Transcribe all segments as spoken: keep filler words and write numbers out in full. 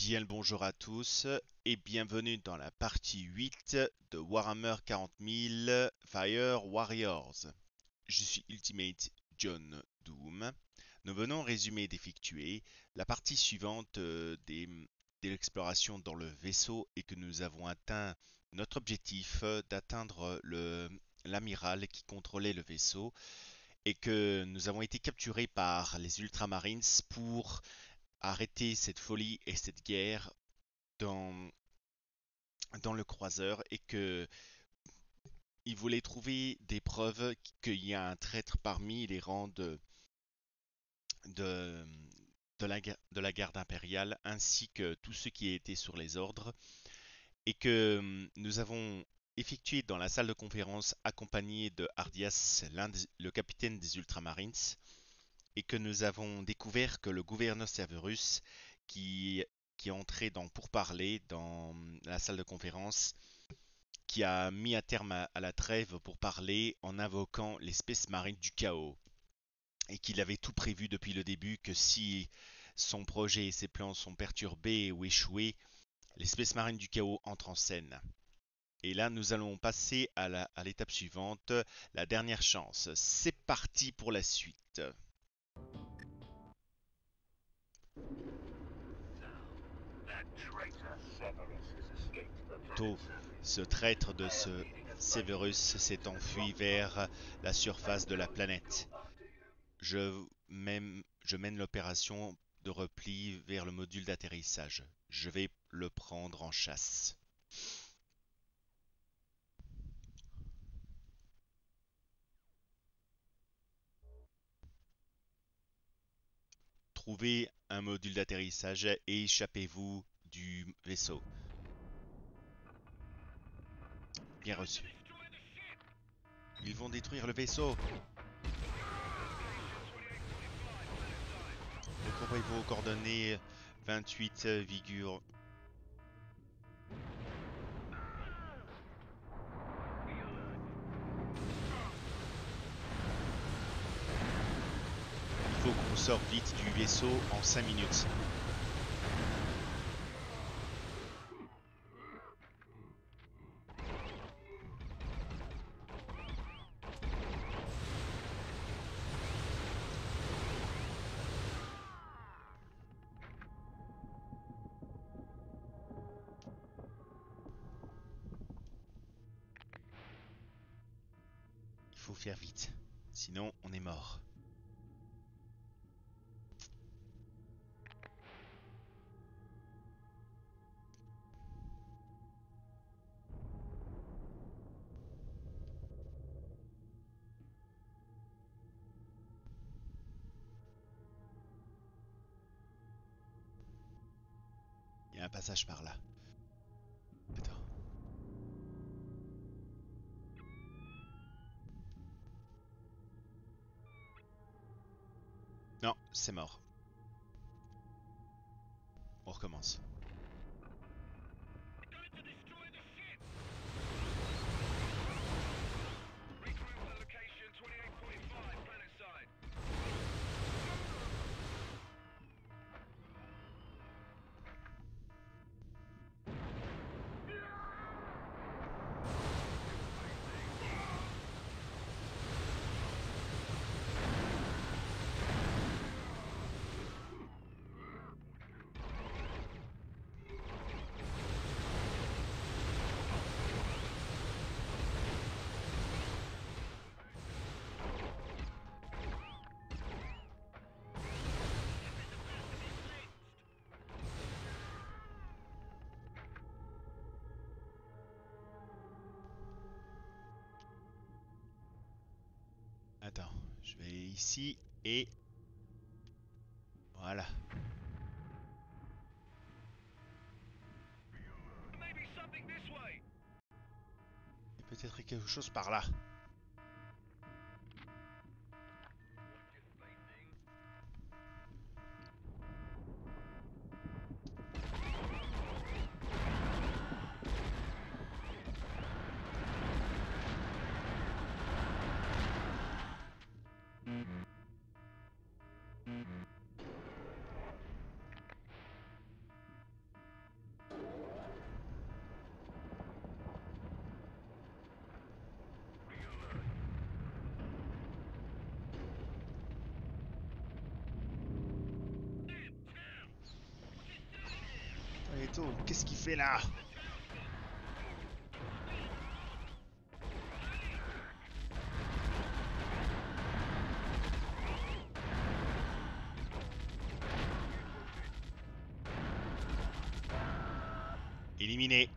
Bien le bonjour à tous et bienvenue dans la partie huit de Warhammer quarante mille Fire Warriors. Je suis Ultimate John Doom. Nous venons résumer d'effectuer la partie suivante euh, des, de l'exploration dans le vaisseau et que nous avons atteint notre objectif euh, d'atteindre le l'amiral qui contrôlait le vaisseau et que nous avons été capturés par les Ultramarines pour arrêter cette folie et cette guerre dans, dans le croiseur et que il voulait trouver des preuves qu'il y a un traître parmi les rangs de, de, de, la, de la garde impériale ainsi que tous ceux qui étaient sur les ordres et que nous avons effectué dans la salle de conférence accompagné de Ardias, l'un des, le capitaine des Ultramarines, et que nous avons découvert que le gouverneur Severus qui qui est entré dans pourparlers dans la salle de conférence, qui a mis à terme à, à la trêve pour parler en invoquant l'espèce marine du chaos, et qu'il avait tout prévu depuis le début que si son projet et ses plans sont perturbés ou échoués, l'espèce marine du chaos entre en scène. Et là, nous allons passer à la, à l'étape suivante, la dernière chance. C'est parti pour la suite. Tôt, ce traître de ce Severus s'est enfui vers la surface de la planète. Je mène, je mène l'opération de repli vers le module d'atterrissage. Je vais le prendre en chasse. Trouvez un module d'atterrissage et échappez-vous du vaisseau. Bien reçu. Ils vont détruire le vaisseau. Recouvrez vos coordonnées vingt-huit, Vigure. Il faut qu'on sorte vite du vaisseau en cinq minutes. Il faut faire vite, sinon on est mort. Il y a un passage par là. Attends. Non, c'est mort. On recommence. Attends, je vais ici et... Voilà. Il y a peut-être quelque chose par là. bateau. Qu'est-ce qu'il fait là? Éliminé.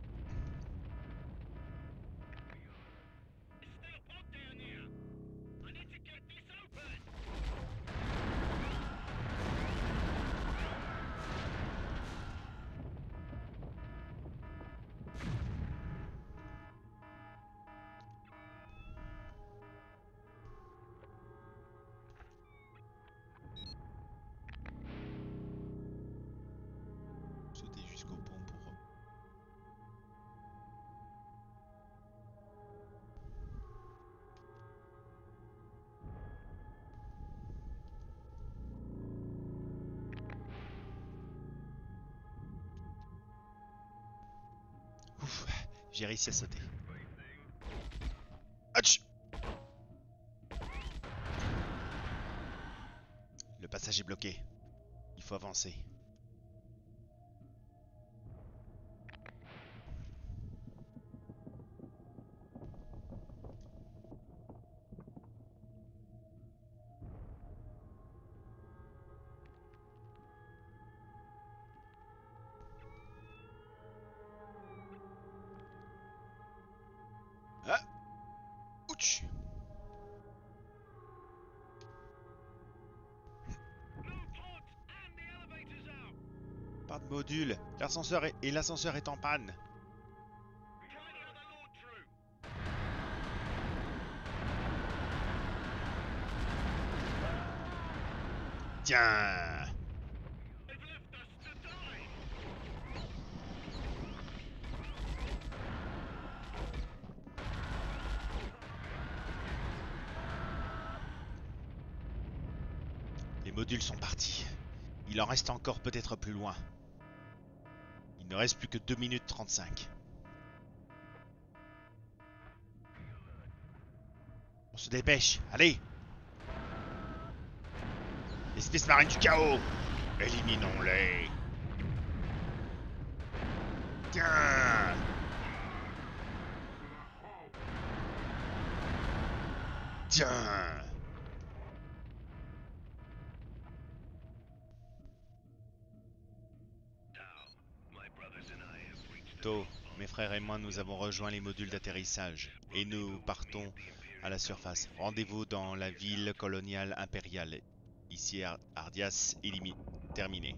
Sauter jusqu'au pont pour... Ouf, j'ai réussi à sauter. Hatch! Le passage est bloqué. Il faut avancer. Ah! Ouch! Pas de module. L'ascenseur est... et l'ascenseur est en panne. Tiens! Les modules sont partis. Il en reste encore peut-être plus loin. Il ne reste plus que deux minutes trente-cinq. On se dépêche, allez! L'espèce marine du chaos! Éliminons-les! Tiens! Tiens! Tôt, mes frères et moi, nous avons rejoint les modules d'atterrissage et nous partons à la surface. Rendez-vous dans la ville coloniale impériale. Ici, Ar Ardias éliminé. Terminé.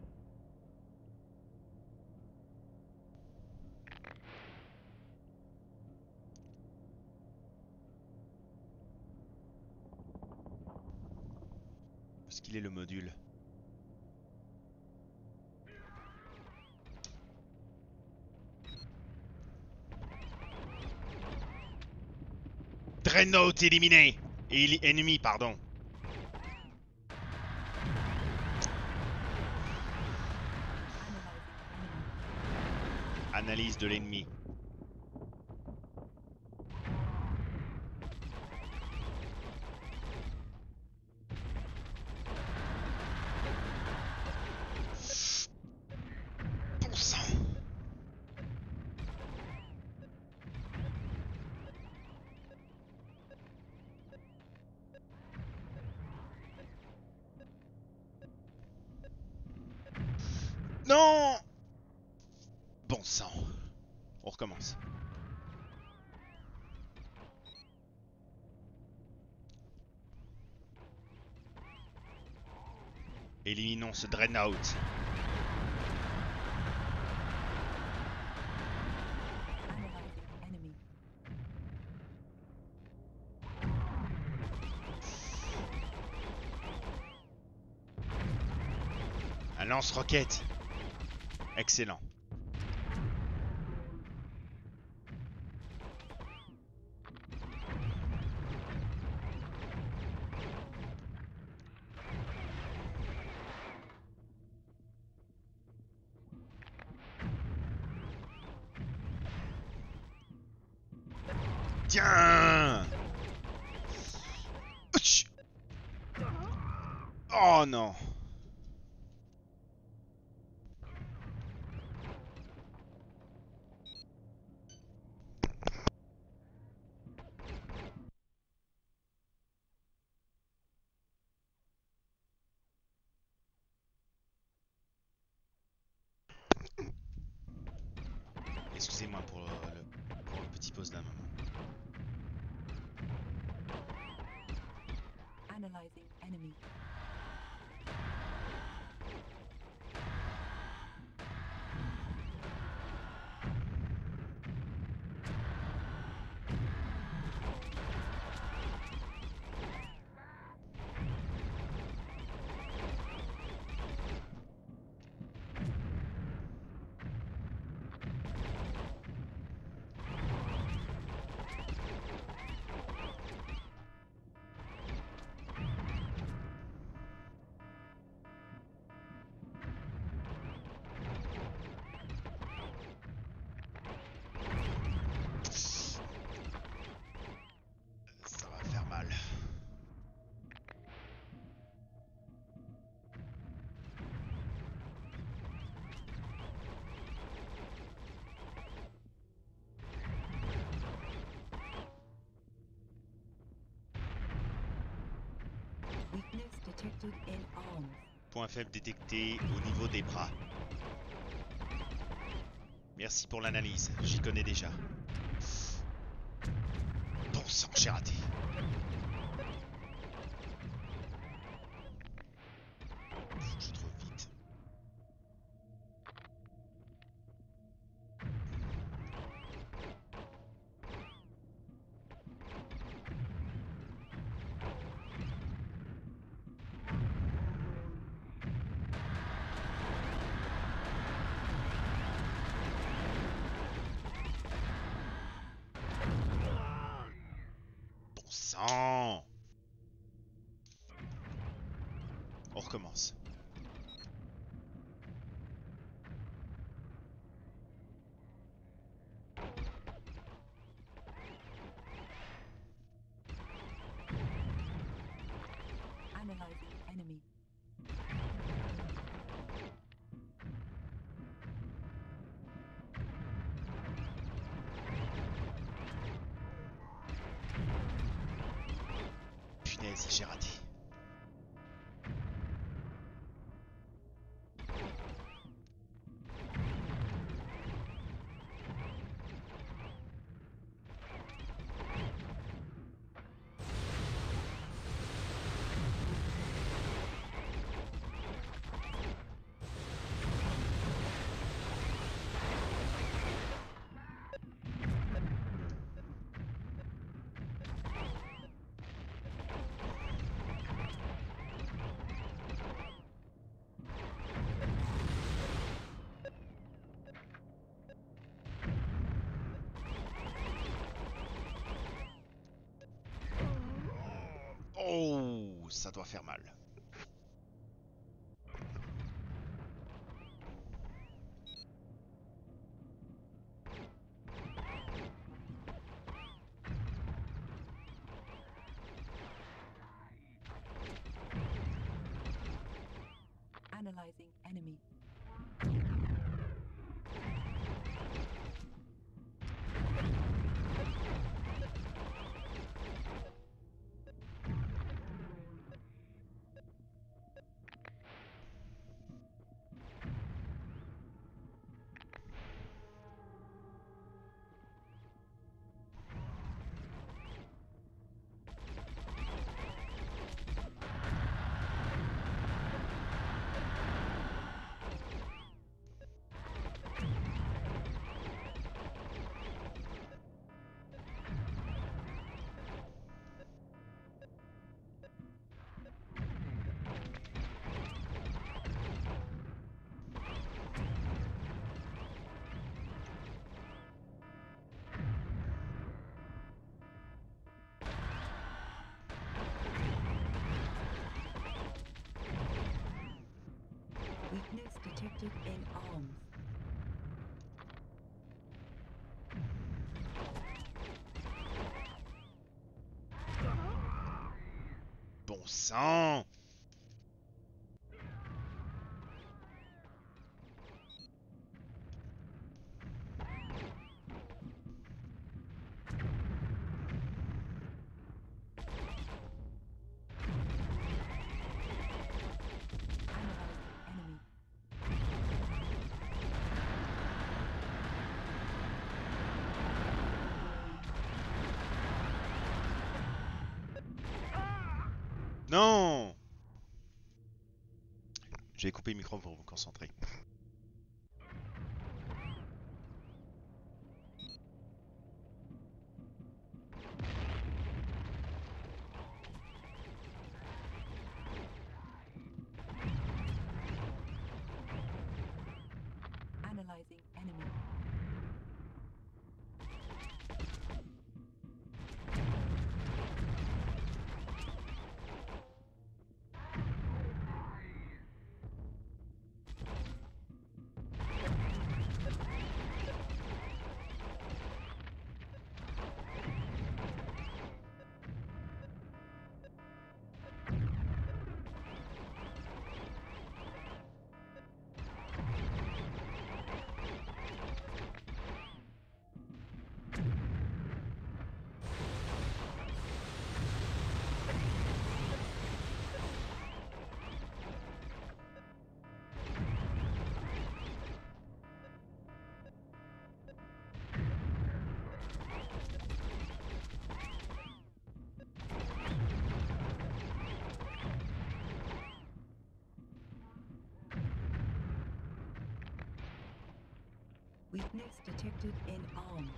Où est-ce qu'il est le module? Dreadnought éliminé! Et ennemi, pardon. Analyse de l'ennemi. Bon sang. Non! Bon sang. On recommence. Éliminons ce Dreadnought. Un lance-roquette. Excellent. Tiens! Ouch! Oh non! Excusez-moi pour le, pour une petite pause d'un moment. Analyzing enemy. Ça va faire mal. Weakness detected in arms. Point faible détecté au niveau des bras. Merci pour l'analyse, j'y connais déjà. Bon sang, j'ai raté. Faut que je trouve vite. Bon sang. On recommence. Analyzing enemy. Punaise, j'ai raté. Oh, ça doit faire mal. Analyzing enemy. Weakness detected in arms. Bon sang. Analyzing enemy. Non! Je vais couper le micro pour me concentrer. Analyzing enemy. Weakness detected in arms.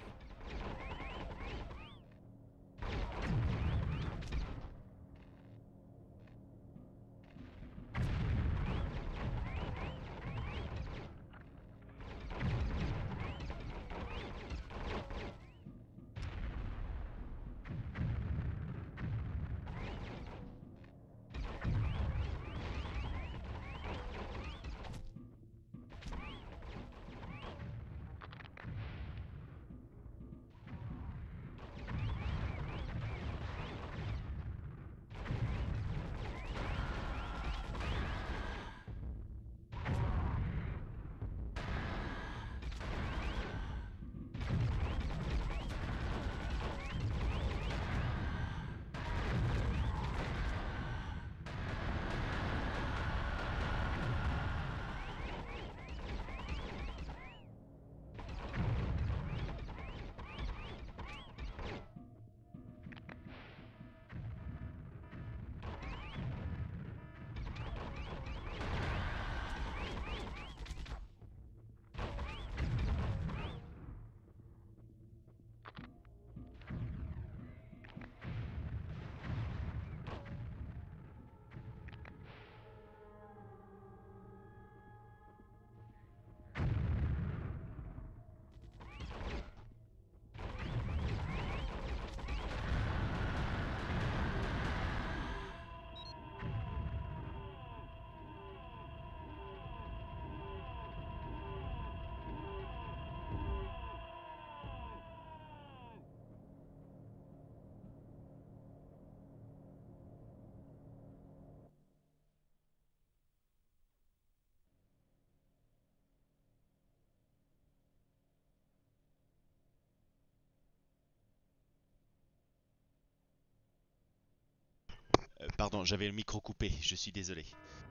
Euh, pardon, j'avais le micro coupé, je suis désolé.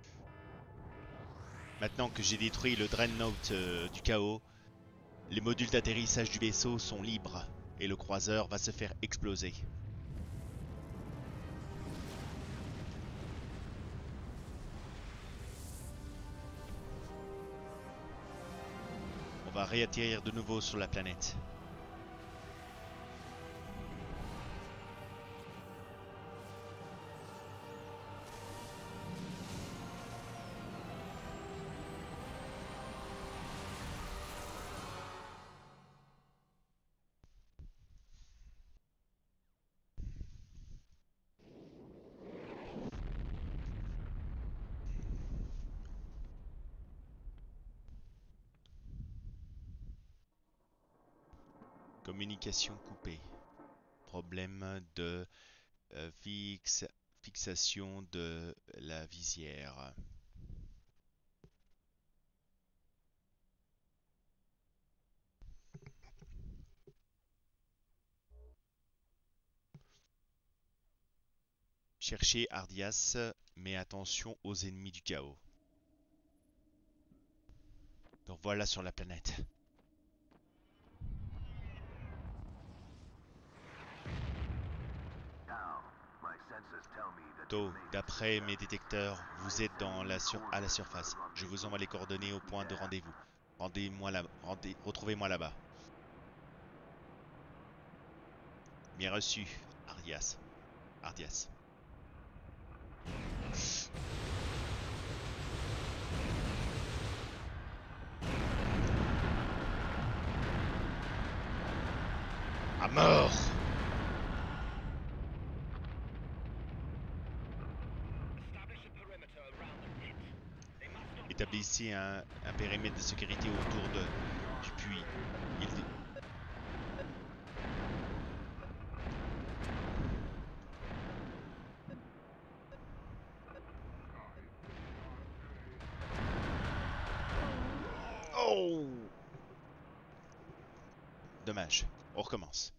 Maintenant que j'ai détruit le Dreadnought euh, du chaos, les modules d'atterrissage du vaisseau sont libres et le croiseur va se faire exploser. On va réatterrir de nouveau sur la planète. Communication coupée. Problème de euh, fixe, fixation de la visière. Cherchez Ardias, mais attention aux ennemis du chaos. Donc voilà sur la planète. Now, my sensors To, d'après mes détecteurs, vous êtes dans la sur à la surface. Je vous envoie les coordonnées au point de rendez-vous. Rendez-moi là, rendez, retrouvez-moi là-bas. Bien reçu, Ardias. Ardias. À mort! Établissez un, un périmètre de sécurité autour de, du puits. Il... Oh! Dommage. On recommence.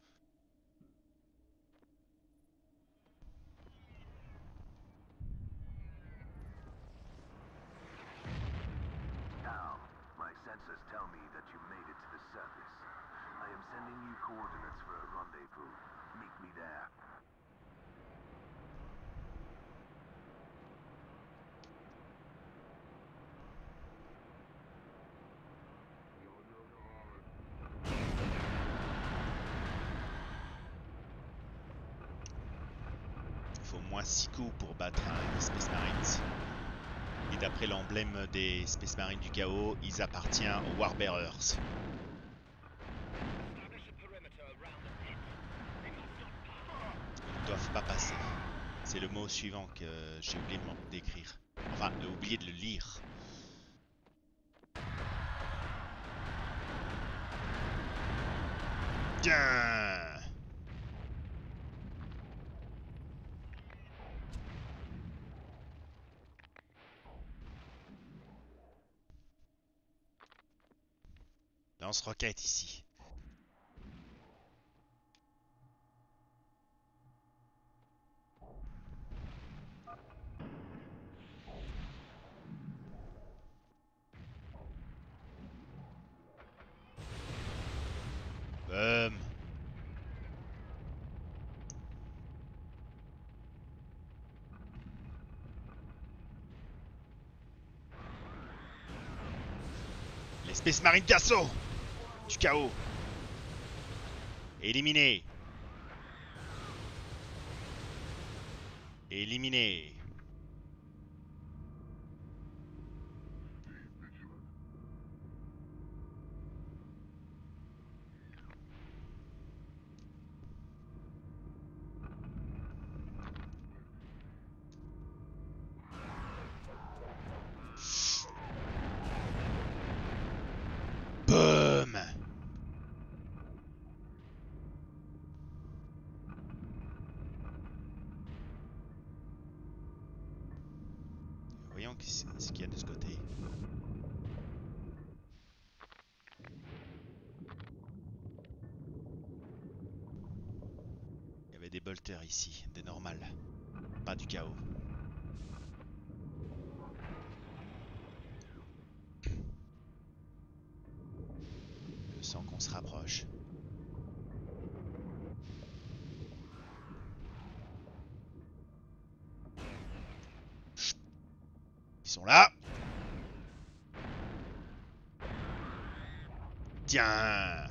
Al, my sensors tell me that you made it to the surface. I am sending you coordinates for a rendezvous. Meet me there. Il faut au moins six coups pour battre un Space Marines. Et d'après l'emblème des Space Marines du chaos, ils appartiennent aux Warbearers. Ils ne doivent pas passer. C'est le mot suivant que j'ai oublié d'écrire. Enfin, euh, oublié de le lire. Tiens! Lance-roquette ici. Boum. Les Space Marines d'assaut du chaos. Éliminé. Éliminé. Boum. Voyons ce qu'il y a de ce côté. Il y avait des bolters ici, des normales, pas du chaos. Je sens qu'on se rapproche. Ils sont là. Tiens.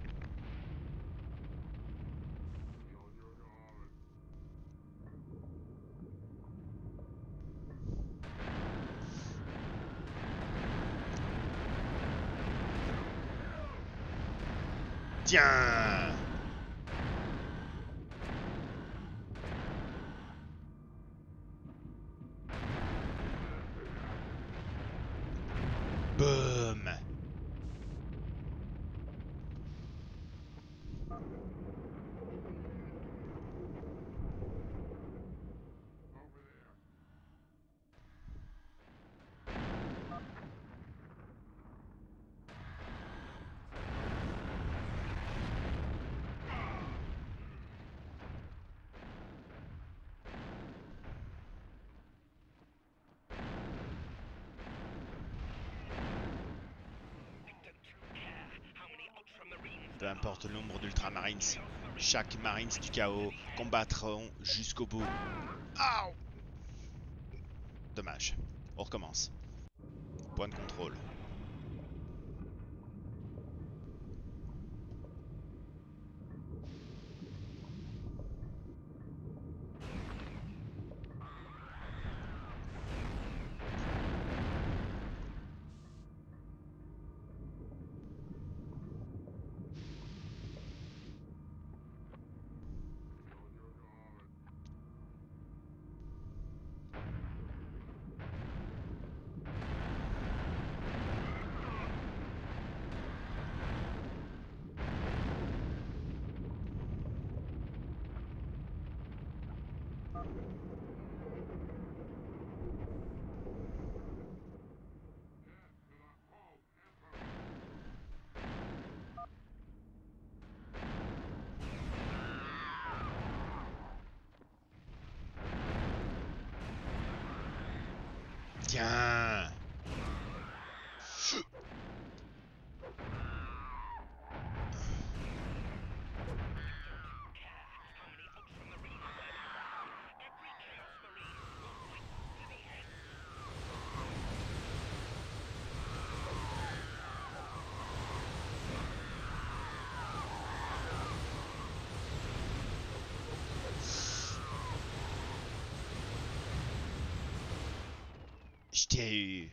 Tiens. Boum. Peu importe le nombre d'Ultramarines, Chaque Marines du chaos combattront jusqu'au bout. Aouh! Dommage. On recommence. Point de contrôle. Tiens! Je t'ai eu.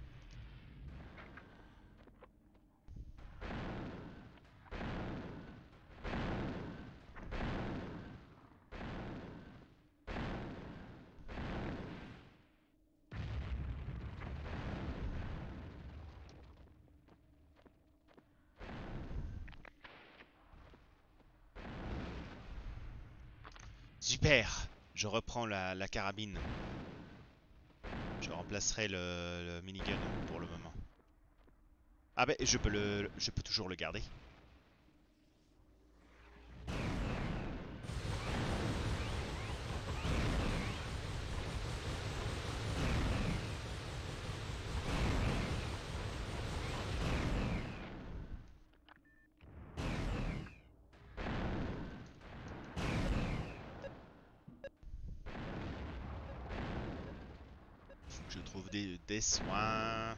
Super! Je reprends la, la carabine. Je remplacerai le, le minigun pour le moment. Ah ben, je peux le, je peux toujours le garder. Faut que je trouve des, des soins.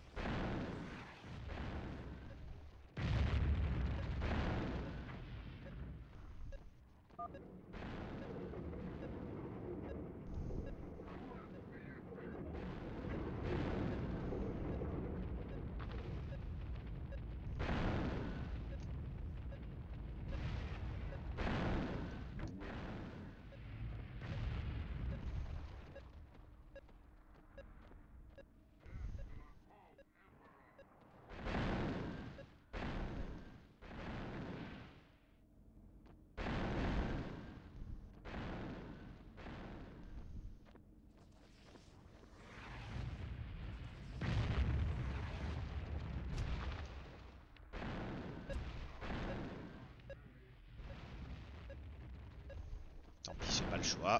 Tant pis, j'ai pas le choix.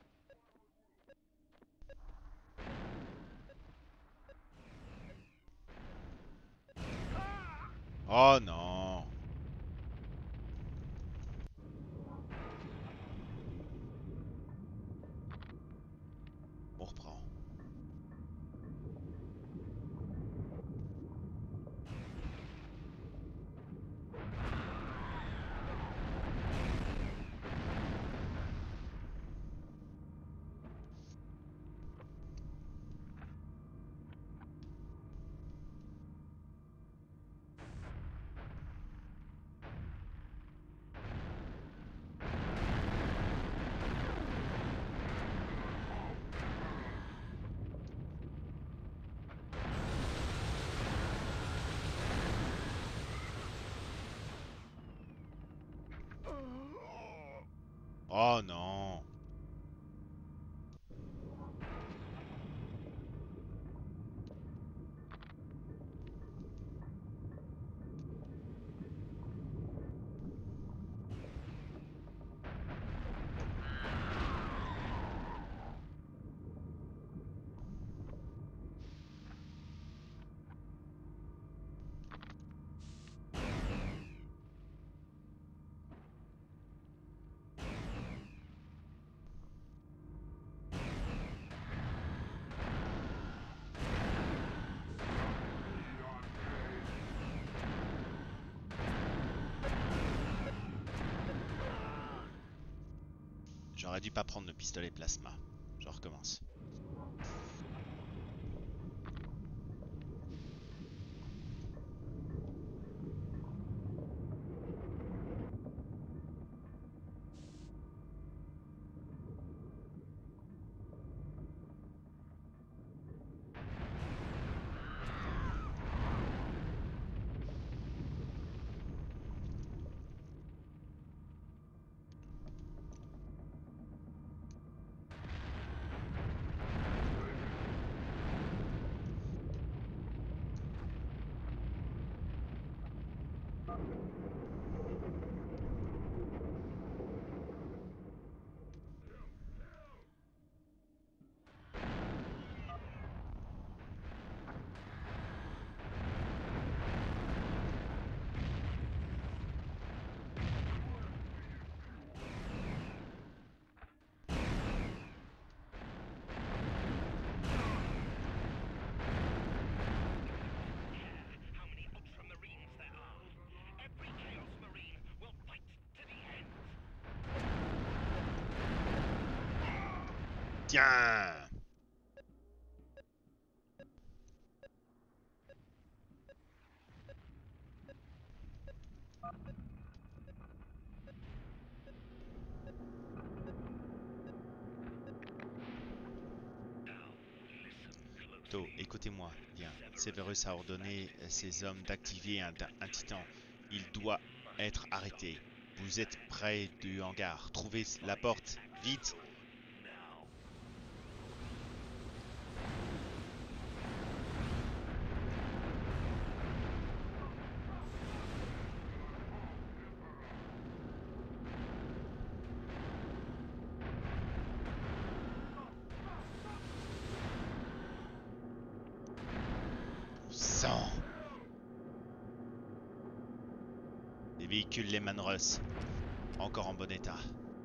Oh non! On reprend. Oh non! J'aurais dû pas prendre le pistolet plasma. Je recommence. Tiens! To, écoutez-moi bien. Severus a ordonné à ses hommes d'activer un, un titan. Il doit être arrêté. Vous êtes près du hangar. Trouvez la porte. Vite! Sang! Les véhicules Lehman Russ. Encore en bon état.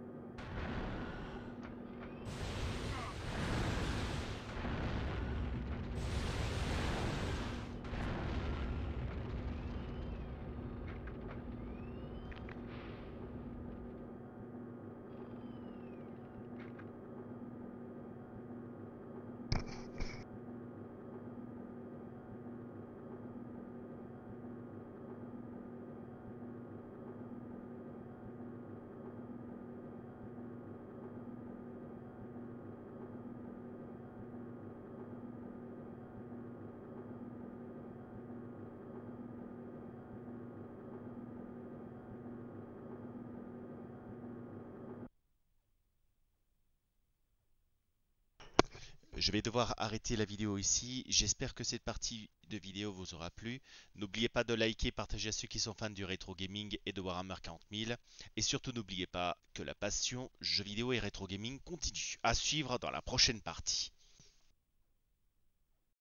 Je vais devoir arrêter la vidéo ici. J'espère que cette partie de vidéo vous aura plu. N'oubliez pas de liker, partager à ceux qui sont fans du rétro gaming et de Warhammer quarante mille. Et surtout n'oubliez pas que la passion jeux vidéo et rétro gaming continue. À suivre dans la prochaine partie.